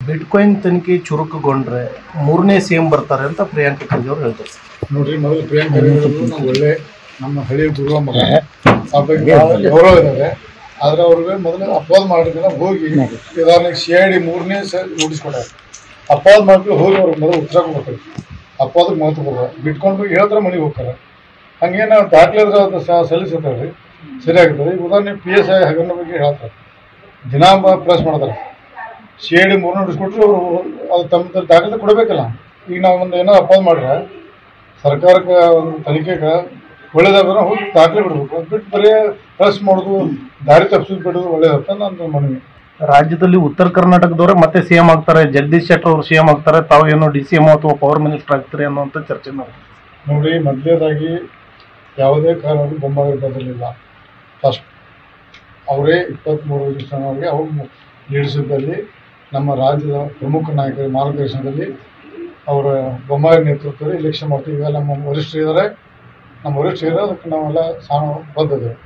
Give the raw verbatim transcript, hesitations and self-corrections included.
Bitcoin ತನಿಖೆ ಚುರುಕುಗೊಂಡ್ರೆ ಮೂರನೇ CM ಬರ್ತಾರೆ ಅಂತ ಪ್ರಿಯಾಂಕ ಖರ್ಗೆ ಅವರು ಹೇಳ್ತಾರೆ. ನೋಡ್ರಿ, ಮೊದಲು ಪ್ರಿಯಾಂಕ ಖರ್ಗೆ ನಾವು ಒಳ್ಳೆ ನಮ್ಮ ಹಳೆಯ ಗುರುವ ಮಗ ಆ ಬಗ್ಗೆ ಗೌರವ ಇದ್ದಾರೆ. ಆದ್ರೆ ಅವ್ರಿಗೆ ಮೊದಲು ಅಪವಾದ ಮಾಡಿದ್ರೆ ಹೋಗಿ ಉದಾಹರಣೆಗೆ ಸಿ ಐ ಡಿ ಮೂರನೇ ಸ ನೋಟಿಸ್ ಕೊಟ್ಟಾರೆ. ಅಪವಾದ ಮಾಡ್ಕೊಂಡು ಹೋಗಿ ಅವ್ರಿಗೆ ಮೊದಲು ಉತ್ತರ ಕೊಡ್ತಾರೆ. ಅಪವಾದಕ್ಕೆ ಮಹತ್ವ ಕೊಡ್ತಾರೆ. ಬಿಟ್ಕೊಂಡು ಹೇಳಿದ್ರೆ ಮನೆಗೆ ಹೋಗ್ತಾರೆ. ಹಂಗೇನು ದಾಖಲೆ ಇದ್ರೆ ಅದು ಸಲ್ಲಿಸುತ್ತಾರೆ ರೀ, ಸರಿಯಾಗಿರ್ತದೆ. ಈಗ ಉದಾಹರಣೆ ಪಿ ಎಸ್ ಐ ಹಗರಣ ಬಗ್ಗೆ ಹೇಳ್ತಾರೆ, ದಿನ ಪ್ರೆಸ್ ಮಾಡ್ತಾರೆ. ಸಿ ಐ ಡಿ ಮೂರು ನೋಟಿಸ್ ಕೊಟ್ಟರು ಅವರು ಅದು ತಮ್ಮ ದಾಖಲೆ ಕೊಡಬೇಕಲ್ಲ. ಈಗ ನಾವು ಒಂದು ಏನೋ ಅಪವಾದ ಮಾಡ್ರೆ ಸರ್ಕಾರಕ್ಕೆ ಒಂದು ತನಿಖೆಗೆ ಒಳ್ಳೇದಾದ್ರೆ ಹೋಗಿ ದಾಖಲೆ ಬಿಡಬೇಕು. ಅದು ಬಿಟ್ಟು ಬರೀ ಪ್ರೆಸ್ ಮಾಡೋದು, ದಾರಿ ತಪ್ಪಿಸೋದು ಬಿಡೋದು ಒಳ್ಳೇದತ್ತ ನನ್ನ ಮನವಿ. ರಾಜ್ಯದಲ್ಲಿ ಉತ್ತರ ಕರ್ನಾಟಕದವರೇ ಮತ್ತೆ ಸಿಎಂ ಆಗ್ತಾರೆ, ಜಗದೀಶ್ ಶೆಟ್ಟರ್ ಅವರು ಸಿಎಂ ಆಗ್ತಾರೆ, ತಾವು ಏನೋ ಡಿ ಸಿ ಎಂ ಅಥವಾ ಪವರ್ ಮಿನಿಸ್ಟರ್ ಆಗ್ತಾರೆ ಅನ್ನುವಂಥ ಚರ್ಚೆ ಮಾಡ್ತಾರೆ. ನೋಡಿ, ಮೊದಲೇದಾಗಿ ಯಾವುದೇ ಕಾರಣಕ್ಕೂ ಬೊಮ್ಮಾಯಿ ಬದಲಿಲ್ಲ. ಫಸ್ಟ್ ಅವರೇ ಇಪ್ಪತ್ತ್ಮೂರು ವರ್ಷದವರೆಗೆ ಅವ್ರ ಲೀಡರ್ಶಿಪ್ಪಲ್ಲಿ ನಮ್ಮ ರಾಜ್ಯದ ಪ್ರಮುಖ ನಾಯಕರ ಮಾರ್ಗದರ್ಶನದಲ್ಲಿ ಅವರ ಬೊಮ್ಮಾಯಿ ನೇತೃತ್ವದಲ್ಲಿ ಎಲೆಕ್ಷನ್ ಮಾಡ್ತೀವಿ. ಈಗ ನಮ್ಮ ವರಿಷ್ಠರು ಇದ್ದಾರೆ, ನಮ್ಮ ವರಿಷ್ಠರು ಇದ್ದಾರೆ, ಅದಕ್ಕೆ ನಾವೆಲ್ಲ ಸಾಣ ಬದ್ಧತೆ.